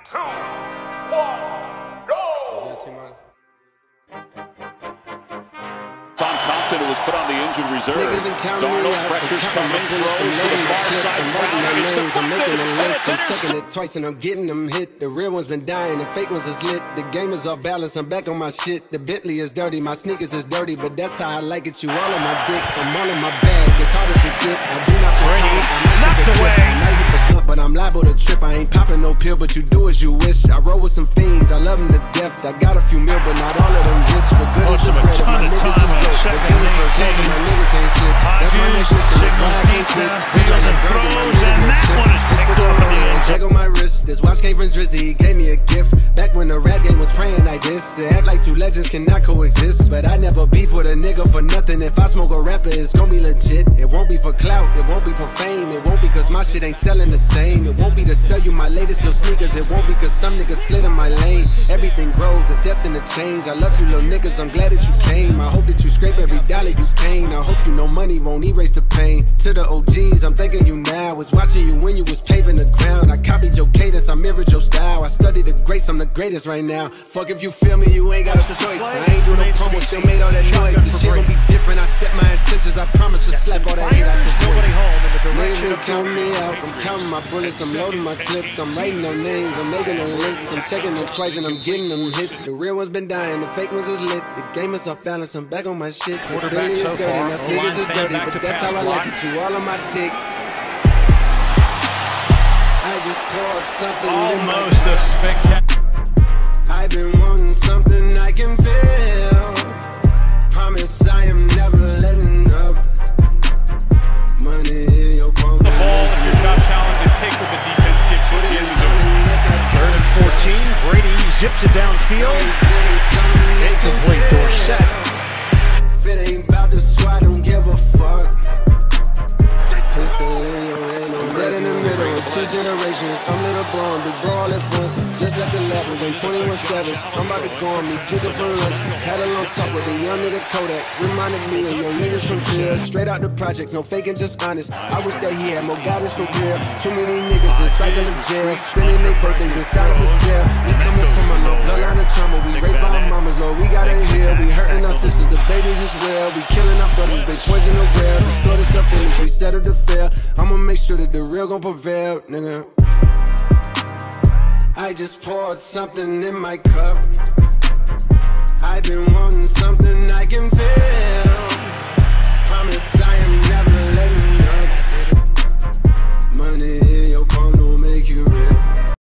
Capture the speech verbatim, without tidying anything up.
two, one, go! Tom Compton, who was put on the injured reserve. Darnold pressures coming, throws to the far side. Brown gets the I'm making a list, I'm foot. checking it twice and I'm getting them hit. The real ones been dying, the fake ones is lit. The game is off balance, I'm back on my shit. The Bentley is dirty, my sneakers is dirty, but that's how I like it. You all on my dick, I'm all in my bag. It's hard as it get. I do not stop Brady, it. I might knocked take a away. trip. I might hit the slump, but I'm liable to trip. I ain't popping no pill, but you do as you wish. I roll with some fiends, I love them to death. I got a few mil, but not all of them rich. But good as Lost him a bread, ton my of niggas time is on dope. second But good as and for jazz, eighteen. my niggas ain't shit. That's my Hodges next mission, that's signals why I deep can't quit. downfield Like a and burger, my throws, niggas and no that chips. one is Just picked put it off in on the and end check on my wrist. This watch came from Drizzy, he gave me a gift. Back when the rap game was praying like this. They act like two legends cannot coexist. But I never beef with a nigga for nothing. If I smoke a rapper, it's gon' be legit. It won't be for clout, it won't be for fame. It won't be cause my shit ain't selling the same. It won't be to sell you my latest little sneakers. It won't be cause some niggas slid in my lane. Everything grows, it's destined to change. I love you little niggas, I'm glad that you came. I hope that you scrape every dollar you gain. I hope you know money won't erase the pain. To the O Gs, I'm thanking you now. Was watching you when you was paving the ground. I copied your cadence, I mirrored your style. I studied the greats, I'm the greatest right now. Fuck if you feel me, you ain't got a choice. I ain't do no promo, still made all that noise. The shit gon' be different, I set my intentions. I promise to slap all that hate out your voice. Nobody home in the Niggas direction been of counting me out, I'm counting my bullets, I'm loading my clips, I'm writing their names, I'm making a list, I'm checking them twice and I'm getting them hit. The real ones been dying, the fake ones is lit. The game is off balance, I'm back on my shit. The Quarterback Billy is so dirty, far, my O-line sneakers is fan dirty, back to but that's pass how I block. like it, you all on my dick. I just poured something in my almost a spectacular. I've been wanting something I can feel. Promise I am never letting up. Money in your palm. The ball, if you're Josh Allen, to take what the defense gets you. He is doing it. Third and fourteen. Brady zips it downfield. Incomplete. Dorsett. If it ain't about the squad, don't give a fuck. Pistol in your hand, I'm dead in the middle of two generations. I'm little bro, big bro all at once. Just left the lab, within twenty-one seven. I'm about to go on me, drinking for lunch. Had a long talk with a young nigga Kodak. Reminded me of your niggas from jail. Straight out the project, no faking, just honest. I wish that he had more guidance for real. Too many niggas inside of the jail, spending their birthdays inside of a cell. We coming from a long bloodline of trauma. We raised by our mamas, Lord, we gotta heal. We hurting our sisters, the babies as well. We killing our brothers, they poison the well. Distorted self-image, we settle to fail. I'ma make sure that the real gon' prevail, nigga. I just poured something in my cup. I've been wanting something I can feel. Promise I am never letting up. Money in your palm don't make you real.